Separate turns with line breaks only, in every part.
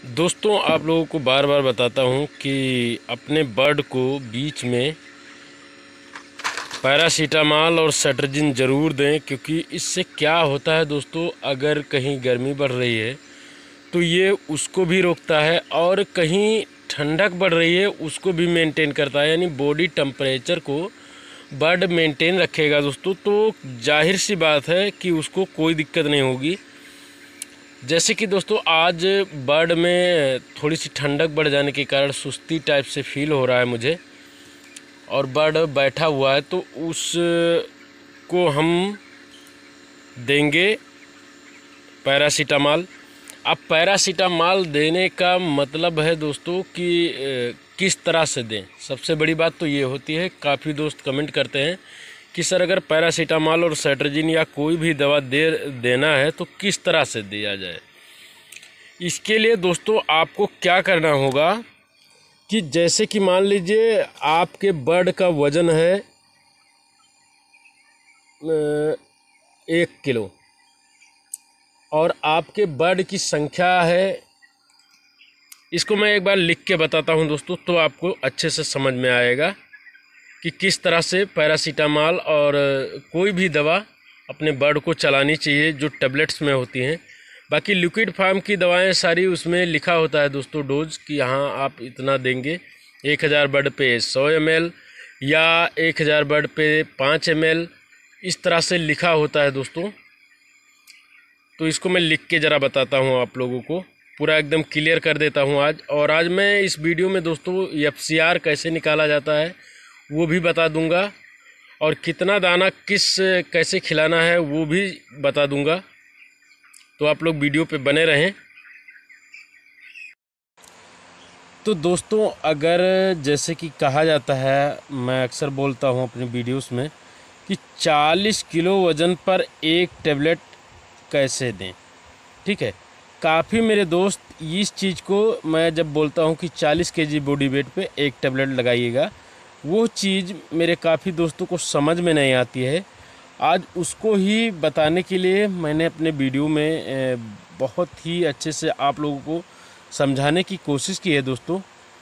दोस्तों, आप लोगों को बार बार बताता हूँ कि अपने बर्ड को बीच में पैरासीटामॉल और सेटर्जिन ज़रूर दें, क्योंकि इससे क्या होता है दोस्तों, अगर कहीं गर्मी बढ़ रही है तो ये उसको भी रोकता है, और कहीं ठंडक बढ़ रही है उसको भी मेंटेन करता है। यानी बॉडी टेम्परेचर को बर्ड मेंटेन रखेगा दोस्तों, तो जाहिर सी बात है कि उसको कोई दिक्कत नहीं होगी। जैसे कि दोस्तों आज बर्ड में थोड़ी सी ठंडक बढ़ जाने के कारण सुस्ती टाइप से फील हो रहा है मुझे, और बर्ड बैठा हुआ है, तो उसको हम देंगे पैरासीटामॉल। अब पैरासीटामॉल देने का मतलब है दोस्तों कि किस तरह से दें। सबसे बड़ी बात तो ये होती है, काफ़ी दोस्त कमेंट करते हैं कि सर अगर पैरासीटामॉल और सेटर्जिन या कोई भी दवा देना है तो किस तरह से दिया जाए। इसके लिए दोस्तों आपको क्या करना होगा कि जैसे कि मान लीजिए आपके बर्ड का वज़न है 1 किलो, और आपके बर्ड की संख्या है, इसको मैं एक बार लिख के बताता हूं दोस्तों, तो आपको अच्छे से समझ में आएगा कि किस तरह से पैरासीटामॉल और कोई भी दवा अपने बर्ड को चलानी चाहिए जो टैबलेट्स में होती हैं। बाकी लिक्विड फार्म की दवाएं सारी उसमें लिखा होता है दोस्तों डोज कि यहाँ आप इतना देंगे। 1000 बर्ड पे 100 ml या 1000 बर्ड पे 5 ml, इस तरह से लिखा होता है दोस्तों। तो इसको मैं लिख के ज़रा बताता हूँ आप लोगों को, पूरा एकदम क्लियर कर देता हूँ आज। और आज मैं इस वीडियो में दोस्तों FCR कैसे निकाला जाता है वो भी बता दूंगा, और कितना दाना कैसे खिलाना है वो भी बता दूंगा। तो आप लोग वीडियो पे बने रहें। तो दोस्तों अगर जैसे कि कहा जाता है, मैं अक्सर बोलता हूँ अपनी वीडियोस में कि 40 किलो वज़न पर एक टेबलेट कैसे दें। ठीक है, काफ़ी मेरे दोस्त इस चीज़ को मैं जब बोलता हूँ कि 40 केजी बॉडी वेट पे एक टेबलेट लगाइएगा, वो चीज़ मेरे काफ़ी दोस्तों को समझ में नहीं आती है। आज उसको ही बताने के लिए मैंने अपने वीडियो में बहुत ही अच्छे से आप लोगों को समझाने की कोशिश की है दोस्तों।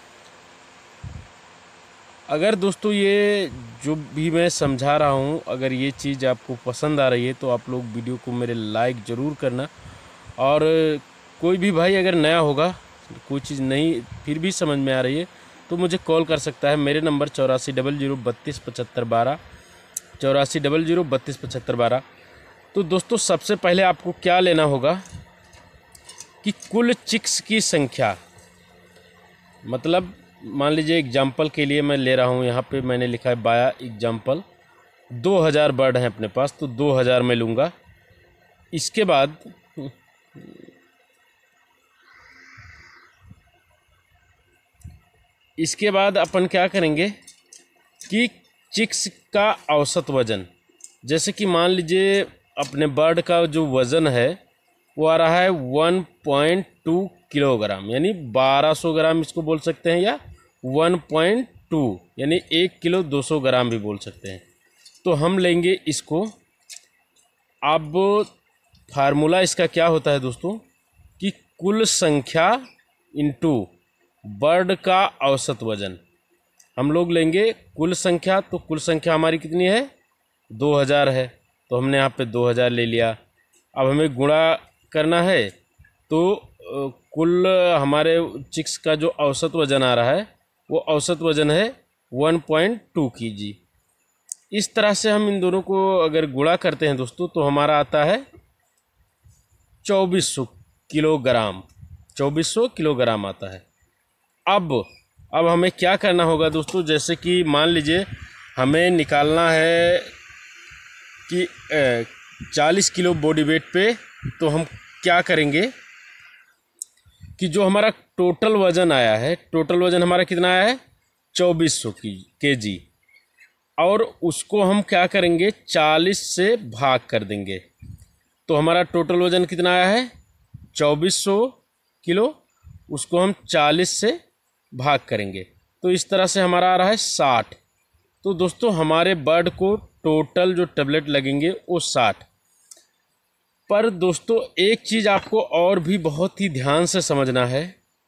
अगर दोस्तों ये जो भी मैं समझा रहा हूँ, अगर ये चीज़ आपको पसंद आ रही है तो आप लोग वीडियो को मेरे लाइक ज़रूर करना। और कोई भी भाई अगर नया होगा, कोई चीज़ नहीं फिर भी समझ में आ रही है, तो मुझे कॉल कर सकता है। मेरे नंबर 8400327512, 8400327512। तो दोस्तों सबसे पहले आपको क्या लेना होगा कि कुल चिक्स की संख्या, मतलब मान लीजिए एग्जाम्पल के लिए मैं ले रहा हूँ, यहाँ पे मैंने लिखा है बाया एग्जाम्पल, 2000 बर्ड हैं अपने पास, तो 2000 मैं लूँगा। इसके बाद अपन क्या करेंगे कि चिक्स का औसत वज़न, जैसे कि मान लीजिए अपने बर्ड का जो वज़न है वो आ रहा है 1.2 किलोग्राम, यानी 1200 ग्राम इसको बोल सकते हैं, या 1.2 यानी 1 किलो 200 ग्राम भी बोल सकते हैं। तो हम लेंगे इसको। अब फार्मूला इसका क्या होता है दोस्तों कि कुल संख्या इंटू बर्ड का औसत वज़न। हम लोग लेंगे कुल संख्या, तो कुल संख्या हमारी कितनी है, 2000 है, तो हमने यहाँ पे 2000 ले लिया। अब हमें गुणा करना है, तो कुल हमारे चिक्स का जो औसत वज़न आ रहा है वो औसत वज़न है 1.2 kg। इस तरह से हम इन दोनों को अगर गुणा करते हैं दोस्तों, तो हमारा आता है 2400 किलोग्राम, 2400 किलोग्राम आता है। अब हमें क्या करना होगा दोस्तों, जैसे कि मान लीजिए हमें निकालना है कि 40 किलो बॉडी वेट पे, तो हम क्या करेंगे कि जो हमारा टोटल वज़न आया है, टोटल वज़न हमारा कितना आया है 2400 kg, और उसको हम क्या करेंगे 40 से भाग कर देंगे। तो हमारा टोटल वज़न कितना आया है 2400 किलो, उसको हम 40 से भाग करेंगे, तो इस तरह से हमारा आ रहा है 60। तो दोस्तों हमारे बर्ड को टोटल जो टेबलेट लगेंगे वो 60। पर दोस्तों एक चीज़ आपको और भी बहुत ही ध्यान से समझना है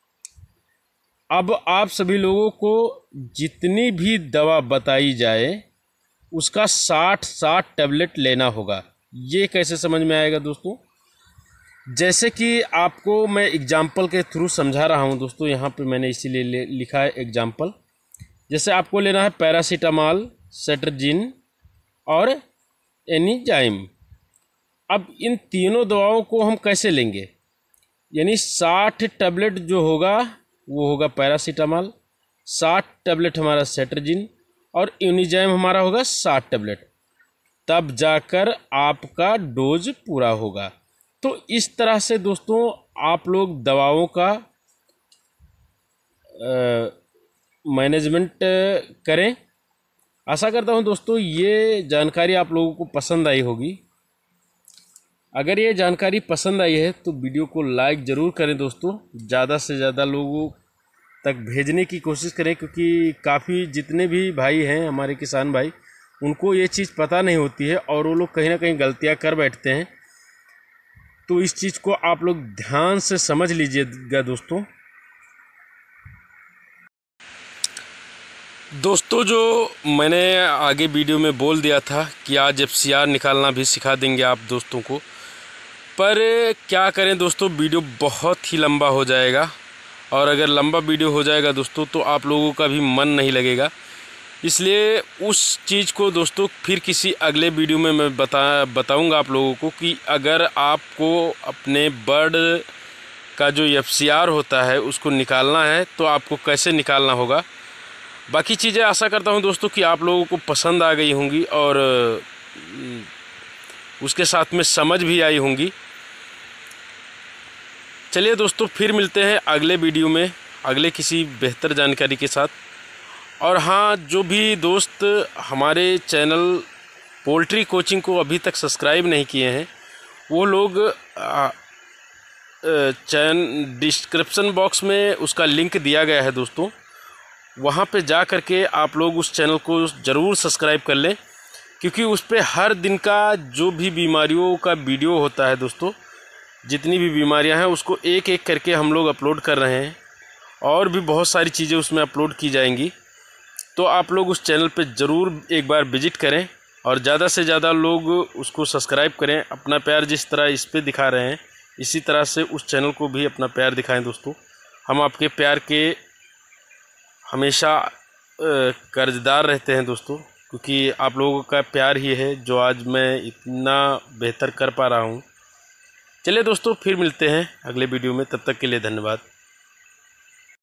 अब आप सभी लोगों को जितनी भी दवा बताई जाए उसका 60 टैबलेट लेना होगा। ये कैसे समझ में आएगा दोस्तों? जैसे कि आपको मैं एग्जाम्पल के थ्रू समझा रहा हूँ दोस्तों, यहाँ पे मैंने इसीलिए लिखा है एग्जाम्पल। जैसे आपको लेना है पैरासीटामॉल, सेट्रजिन और एनिजाइम। अब इन तीनों दवाओं को हम कैसे लेंगे? यानी 60 टैबलेट जो होगा वो होगा पैरासीटामॉल, 60 टैबलेट हमारा सेट्रजिन और एनिजाइम हमारा होगा 60 टैबलेट, तब जाकर आपका डोज पूरा होगा। तो इस तरह से दोस्तों आप लोग दवाओं का मैनेजमेंट करें। आशा करता हूं दोस्तों ये जानकारी आप लोगों को पसंद आई होगी। अगर ये जानकारी पसंद आई है तो वीडियो को लाइक ज़रूर करें दोस्तों, ज़्यादा से ज़्यादा लोगों तक भेजने की कोशिश करें, क्योंकि काफ़ी जितने भी भाई हैं हमारे किसान भाई, उनको ये चीज़ पता नहीं होती है और वो लोग कहीं ना कहीं गलतियां कर बैठते हैं। तो इस चीज़ को आप लोग ध्यान से समझ लीजिएगा दोस्तों। जो मैंने आगे वीडियो में बोल दिया था कि आज FCR निकालना भी सिखा देंगे आप दोस्तों को, पर क्या करें दोस्तों, वीडियो बहुत ही लंबा हो जाएगा और अगर लंबा वीडियो हो जाएगा दोस्तों तो आप लोगों का भी मन नहीं लगेगा। इसलिए उस चीज़ को दोस्तों फिर किसी अगले वीडियो में मैं बताऊंगा आप लोगों को कि अगर आपको अपने बर्ड का जो FCR होता है उसको निकालना है तो आपको कैसे निकालना होगा। बाकी चीज़ें आशा करता हूं दोस्तों कि आप लोगों को पसंद आ गई होंगी और उसके साथ में समझ भी आई होंगी। चलिए दोस्तों फिर मिलते हैं अगले वीडियो में अगले किसी बेहतर जानकारी के साथ। और हाँ, जो भी दोस्त हमारे चैनल पोल्ट्री कोचिंग को अभी तक सब्सक्राइब नहीं किए हैं वो लोग डिस्क्रिप्शन बॉक्स में उसका लिंक दिया गया है दोस्तों, वहाँ पे जा कर के आप लोग उस चैनल को ज़रूर सब्सक्राइब कर लें, क्योंकि उस पर हर दिन का जो भी बीमारियों का वीडियो होता है दोस्तों, जितनी भी बीमारियां हैं उसको एक एक करके हम लोग अपलोड कर रहे हैं और भी बहुत सारी चीज़ें उसमें अपलोड की जाएंगी। तो आप लोग उस चैनल पे ज़रूर एक बार विजिट करें और ज़्यादा से ज़्यादा लोग उसको सब्सक्राइब करें। अपना प्यार जिस तरह इस पे दिखा रहे हैं इसी तरह से उस चैनल को भी अपना प्यार दिखाएं दोस्तों। हम आपके प्यार के हमेशा कर्जदार रहते हैं दोस्तों, क्योंकि आप लोगों का प्यार ही है जो आज मैं इतना बेहतर कर पा रहा हूँ। चलिए दोस्तों फिर मिलते हैं अगले वीडियो में, तब तक के लिए धन्यवाद।